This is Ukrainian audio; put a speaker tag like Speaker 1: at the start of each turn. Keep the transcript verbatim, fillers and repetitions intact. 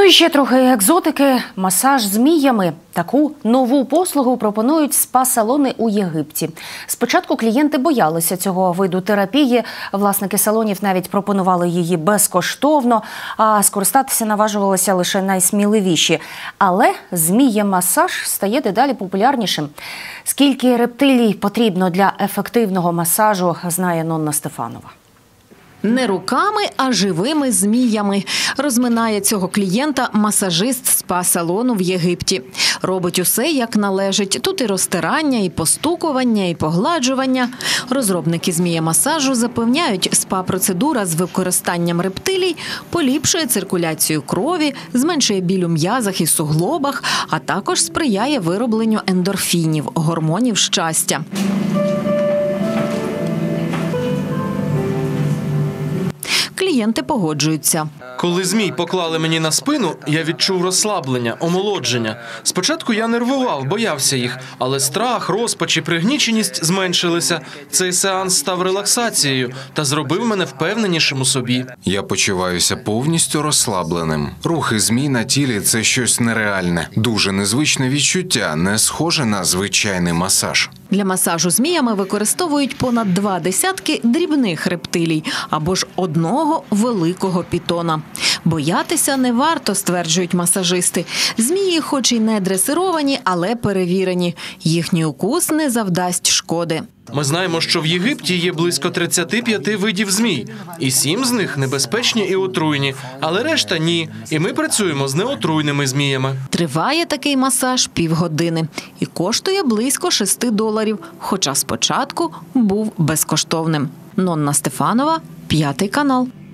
Speaker 1: і ще трохи екзотики – масаж зміями. Таку нову послугу пропонують спа-салони у Єгипті. Спочатку клієнти боялися цього виду терапії. Власники салонів навіть пропонували її безкоштовно, а скористатися наважувалися лише найсміливіші. Але зміє-масаж стає дедалі популярнішим. Скільки рептилій потрібно для ефективного масажу, знає Нонна Стефанова.
Speaker 2: Не руками, а живими зміями. Розминає цього клієнта масажист спа-салону в Єгипті. Робить усе, як належить. Тут і розтирання, і постукування, і погладжування. Розробники зміє-масажу запевняють, спа-процедура з використанням рептилій поліпшує циркуляцію крові, зменшує біль у м'язах і суглобах, а також сприяє виробленню ендорфінів – гормонів щастя. Клієнти погоджуються.
Speaker 3: Коли змій поклали мені на спину, я відчув розслаблення, омолодження. Спочатку я нервував, боявся їх, але страх, розпач і пригніченість зменшилися. Цей сеанс став релаксацією та зробив мене впевненішим у собі.
Speaker 4: Я почуваюся повністю розслабленим. Рухи змій на тілі – це щось нереальне. Дуже незвичне відчуття, не схоже на звичайний масаж.
Speaker 2: Для масажу зміями використовують понад два десятки дрібних рептилій або ж одного великого пітона. Боятися не варто, стверджують масажисти. Змії хоч і не дресировані, але перевірені. Їхній укус не завдасть шкоди.
Speaker 3: Ми знаємо, що в Єгипті є близько тридцяти п'яти видів змій. І сім з них небезпечні і отруйні, але решта – ні. І ми працюємо з неотруйними зміями.
Speaker 2: Триває такий масаж півгодини і коштує близько шести доларів, хоча спочатку був безкоштовним. Нонна Стефанова, п'ятий канал.